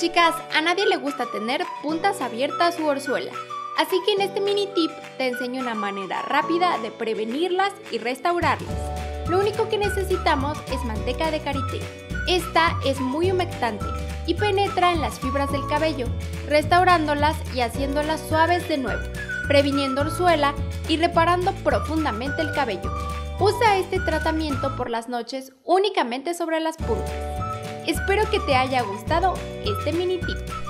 Chicas, a nadie le gusta tener puntas abiertas u orzuela, así que en este mini tip te enseño una manera rápida de prevenirlas y restaurarlas. Lo único que necesitamos es manteca de karité. Esta es muy humectante y penetra en las fibras del cabello, restaurándolas y haciéndolas suaves de nuevo, previniendo orzuela y reparando profundamente el cabello. Usa este tratamiento por las noches únicamente sobre las puntas. Espero que te haya gustado este mini tip.